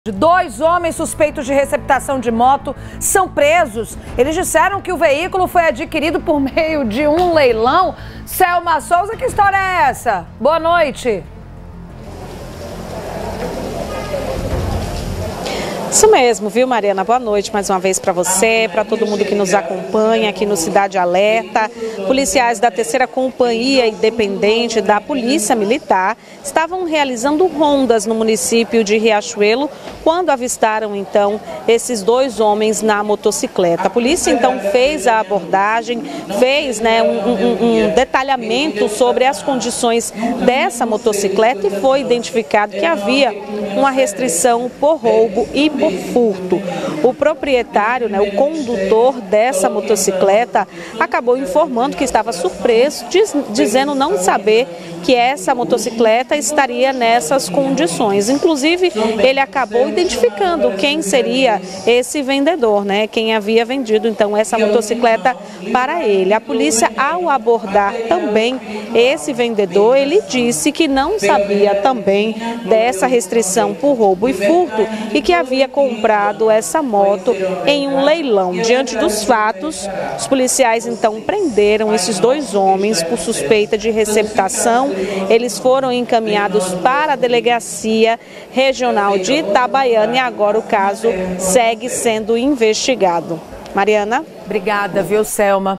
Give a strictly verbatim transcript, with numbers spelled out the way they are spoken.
Dois homens suspeitos de receptação de moto são presos. Eles disseram que o veículo foi adquirido por meio de um leilão. Selma Souza, que história é essa? Boa noite. Isso mesmo, viu, Mariana? Boa noite mais uma vez para você, para todo mundo que nos acompanha aqui no Cidade Alerta. Policiais da terceira Companhia Independente da Polícia Militar estavam realizando rondas no município de Riachuelo quando avistaram, então, esses dois homens na motocicleta. A polícia, então, fez a abordagem, fez né, um, um, um detalhamento sobre as condições dessa motocicleta e foi identificado que havia uma restrição por roubo e por furto. O proprietário, né, o condutor dessa motocicleta, acabou informando que estava surpreso, diz, dizendo não saber que essa motocicleta estaria nessas condições. Inclusive, ele acabou identificando quem seria esse vendedor, né, quem havia vendido então essa motocicleta para ele. A polícia, ao abordar também esse vendedor, ele disse que não sabia também dessa restrição por roubo e furto e que havia comprado essa moto em um leilão. Diante dos fatos, os policiais então prenderam esses dois homens por suspeita de receptação. Eles foram encaminhados para a Delegacia Regional de Itabaiana e agora o caso segue sendo investigado. Mariana? Obrigada, viu, Selma?